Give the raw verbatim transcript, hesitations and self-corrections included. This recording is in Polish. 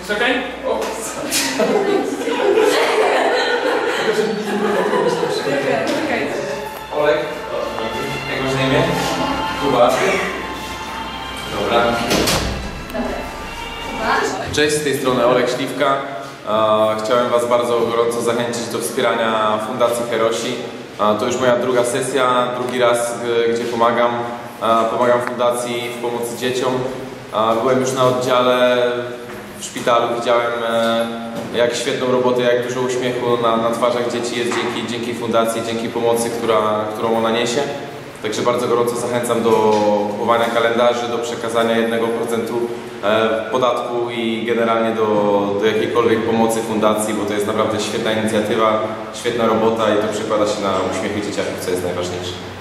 Jest okej? O, Olek, jak masz na imię? Kuba. Dobra. Cześć, z tej strony Olek Śliwka. Chciałem Was bardzo gorąco zachęcić do wspierania Fundacji Herosi. To już moja druga sesja, drugi raz, gdzie pomagam. Pomagam Fundacji w pomocy dzieciom. Byłem już na oddziale w szpitalu, widziałem jak świetną robotę, jak dużo uśmiechu na, na twarzach dzieci jest dzięki, dzięki Fundacji, dzięki pomocy, która, którą ona niesie. Także bardzo gorąco zachęcam do kupowania kalendarzy, do przekazania jednego procenta podatku i generalnie do, do jakiejkolwiek pomocy Fundacji, bo to jest naprawdę świetna inicjatywa, świetna robota i to przekłada się na uśmiechy dzieciaków, co jest najważniejsze.